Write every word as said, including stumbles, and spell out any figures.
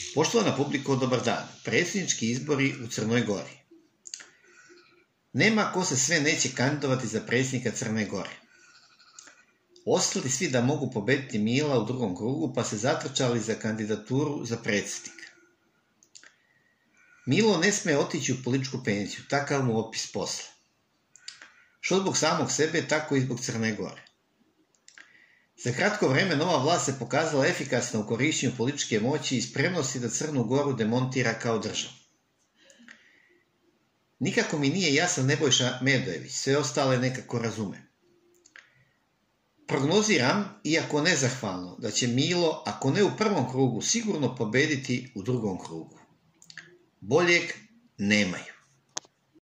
Poštovana publiko, dobar dan. Predsjednički izbori u Crnoj Gori. Nema ko se sve neće kandidovati za predsjednika Crne Gore. Ostali svi da mogu pobediti Mila u drugom krugu, pa se zatrčali za kandidaturu za predsjednika. Milo ne sme otići u političku penziju, takav mu opis posla. Što zbog samog sebe, tako i zbog Crne Gore. Za kratko vreme nova vlast se pokazala efikasna u korišćenju političke moći i spremnosti da Crnu Goru demontira kao državu. Nikako mi nije jasan Nebojša Medojević, sve ostale nekako razumem. Prognoziram, iako nezahvalno, da će Milo, ako ne u prvom krugu, sigurno pobediti u drugom krugu. Boljeg nemaju.